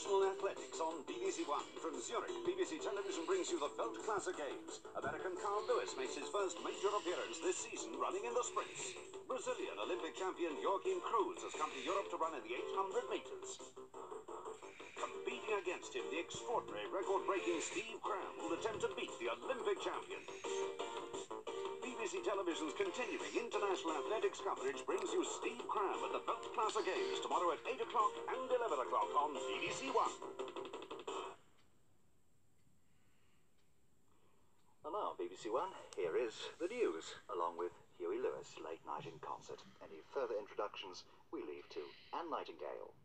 International Athletics on BBC One. From Zurich, BBC Television brings you the Weltklasse Games. American Carl Lewis makes his first major appearance this season running in the sprints. Brazilian Olympic champion Joachim Cruz has come to Europe to run in the 800 metres. Competing against him, the extraordinary record-breaking Steve Cram will attempt to beat the Olympic champion. BBC Television's continuing international athletics coverage brings you Steve Cram at the Weltklasse Games tomorrow at 8 o'clock and 11 o'clock on BBC One. And now, BBC One, here is the news, along with Huey Lewis, Late Night in Concert. Any further introductions we leave to Anne Nightingale.